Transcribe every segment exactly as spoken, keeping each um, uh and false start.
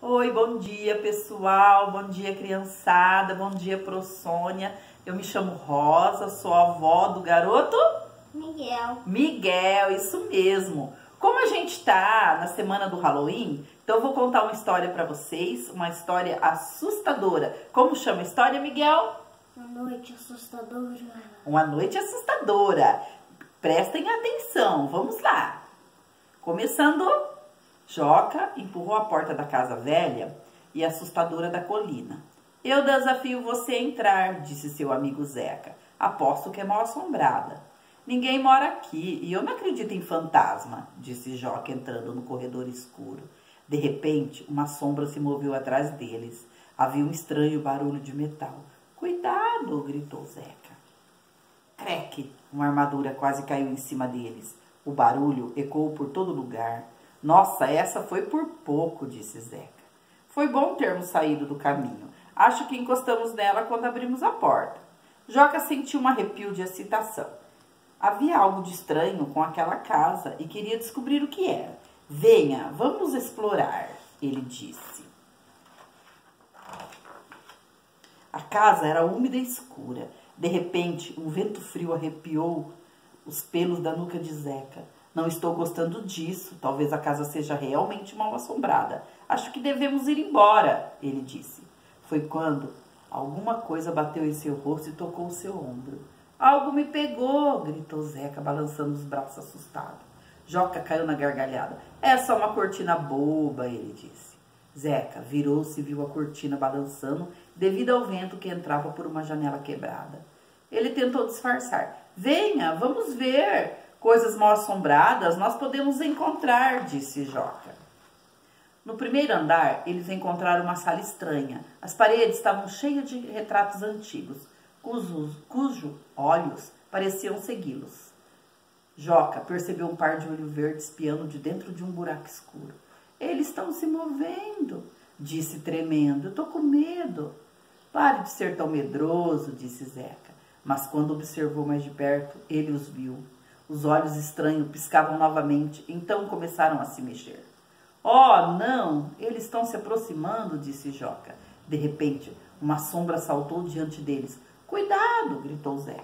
Oi, bom dia pessoal, bom dia criançada, bom dia pro Sônia. Eu me chamo Rosa, sou a avó do garoto Miguel. Miguel, isso mesmo. Como a gente tá na semana do Halloween, então eu vou contar uma história pra vocês, uma história assustadora. Como chama a história, Miguel? Uma noite assustadora. Uma noite assustadora. Prestem atenção, vamos lá. Começando, Joca empurrou a porta da casa velha e assustadora da colina. Eu desafio você a entrar, disse seu amigo Zeca. Aposto que é mal assombrada. Ninguém mora aqui e eu não acredito em fantasma, disse Joca entrando no corredor escuro. De repente, uma sombra se moveu atrás deles. Havia um estranho barulho de metal. Cuidado, gritou Zeca. Creque, uma armadura quase caiu em cima deles. O barulho ecoou por todo lugar. Nossa, essa foi por pouco, disse Zeca. Foi bom termos saído do caminho. Acho que encostamos nela quando abrimos a porta. Joca sentiu um arrepio de excitação. Havia algo de estranho com aquela casa e queria descobrir o que era. Venha, vamos explorar, ele disse. A casa era úmida e escura. De repente, um vento frio arrepiou os pelos da nuca de Zeca. Não estou gostando disso. Talvez a casa seja realmente mal assombrada. Acho que devemos ir embora, ele disse. Foi quando alguma coisa bateu em seu rosto e tocou o seu ombro. Algo me pegou, gritou Zeca, balançando os braços assustado. Joca caiu na gargalhada. É só uma cortina boba, ele disse. Zeca virou-se e viu a cortina balançando devido ao vento que entrava por uma janela quebrada. Ele tentou disfarçar. Venha, vamos ver. Coisas mal assombradas nós podemos encontrar, disse Joca. No primeiro andar, eles encontraram uma sala estranha. As paredes estavam cheias de retratos antigos, cujos, cujos olhos pareciam segui-los. Joca percebeu um par de olhos verdes espiando de dentro de um buraco escuro. Eles estão se movendo, disse tremendo. Eu tô com medo. Pare de ser tão medroso, disse Zeca. Mas quando observou mais de perto, ele os viu. Os olhos estranhos piscavam novamente, então começaram a se mexer. Oh, não! Eles estão se aproximando, disse Joca. De repente, uma sombra saltou diante deles. Cuidado! Gritou Zeca.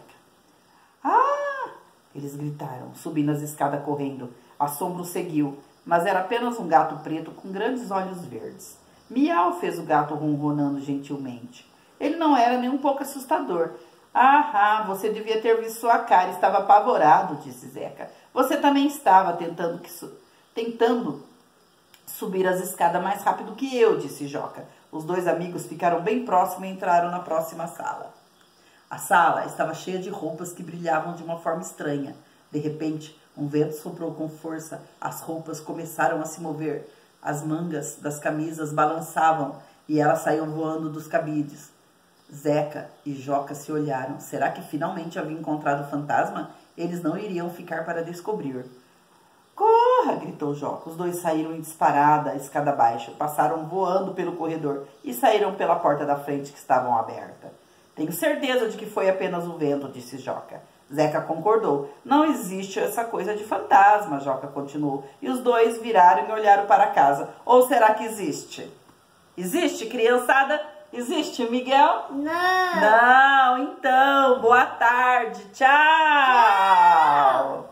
Ah! Eles gritaram, subindo as escadas correndo. A sombra o seguiu, mas era apenas um gato preto com grandes olhos verdes. Miau, fez o gato ronronando gentilmente. Ele não era nem um pouco assustador. Ah, você devia ter visto sua cara, estava apavorado, disse Zeca. Você também estava tentando, que su tentando subir as escadas mais rápido que eu, disse Joca. Os dois amigos ficaram bem próximos e entraram na próxima sala. A sala estava cheia de roupas que brilhavam de uma forma estranha. De repente, um vento soprou com força, as roupas começaram a se mover. As mangas das camisas balançavam e elas saíam voando dos cabides. Zeca e Joca se olharam. Será que finalmente havia encontrado o fantasma? Eles não iriam ficar para descobrir. Corra! Gritou Joca. Os dois saíram em disparada, a escada abaixo, passaram voando pelo corredor e saíram pela porta da frente que estavam aberta. Tenho certeza de que foi apenas o vento, disse Joca. Zeca concordou. Não existe essa coisa de fantasma, Joca continuou. E os dois viraram e olharam para casa. Ou será que existe? Existe, criançada? Existe, Miguel? Não. Não, então, boa tarde, tchau. Tchau.